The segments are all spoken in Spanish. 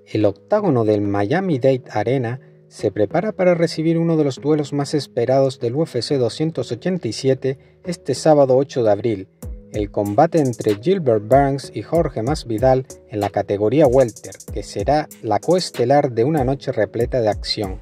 El octágono del Miami-Dade Arena se prepara para recibir uno de los duelos más esperados del UFC 287 este sábado 8 de abril, el combate entre Gilbert Burns y Jorge Masvidal en la categoría welter, que será la coestelar de una noche repleta de acción.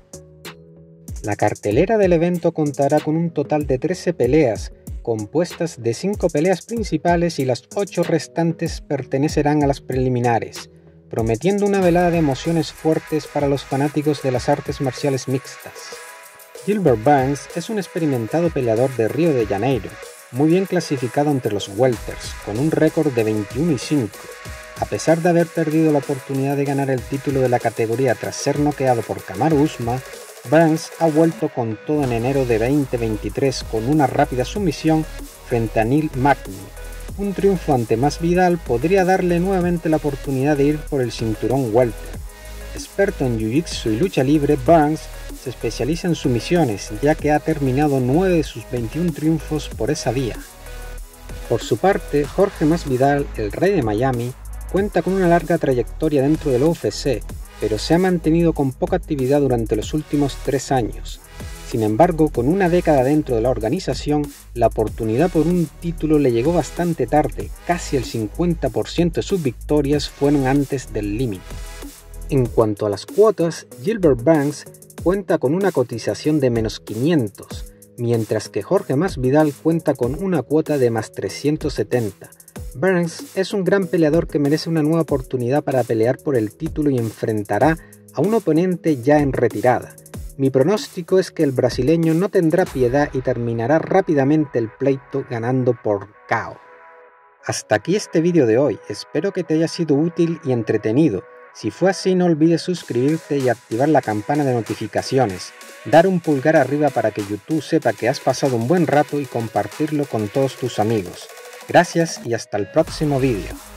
La cartelera del evento contará con un total de 13 peleas, compuestas de 5 peleas principales y las 8 restantes pertenecerán a las preliminares, prometiendo una velada de emociones fuertes para los fanáticos de las artes marciales mixtas. Gilbert Burns es un experimentado peleador de Río de Janeiro, muy bien clasificado entre los welters, con un récord de 21-5. A pesar de haber perdido la oportunidad de ganar el título de la categoría tras ser noqueado por Kamaru Usman, Burns ha vuelto con todo en enero de 2023 con una rápida sumisión frente a Neil Magny. Un triunfo ante Masvidal podría darle nuevamente la oportunidad de ir por el cinturón welter. Experto en jiu-jitsu y lucha libre, Burns se especializa en sumisiones, ya que ha terminado 9 de sus 21 triunfos por esa vía. Por su parte, Jorge Masvidal, el rey de Miami, cuenta con una larga trayectoria dentro del UFC, pero se ha mantenido con poca actividad durante los últimos 3 años. Sin embargo, con una década dentro de la organización, la oportunidad por un título le llegó bastante tarde, casi el 50% de sus victorias fueron antes del límite. En cuanto a las cuotas, Gilbert Burns cuenta con una cotización de -500, mientras que Jorge Masvidal cuenta con una cuota de +370. Burns es un gran peleador que merece una nueva oportunidad para pelear por el título y enfrentará a un oponente ya en retirada. Mi pronóstico es que el brasileño no tendrá piedad y terminará rápidamente el pleito ganando por KO. Hasta aquí este vídeo de hoy, espero que te haya sido útil y entretenido. Si fue así, no olvides suscribirte y activar la campana de notificaciones, dar un pulgar arriba para que YouTube sepa que has pasado un buen rato y compartirlo con todos tus amigos. Gracias y hasta el próximo vídeo.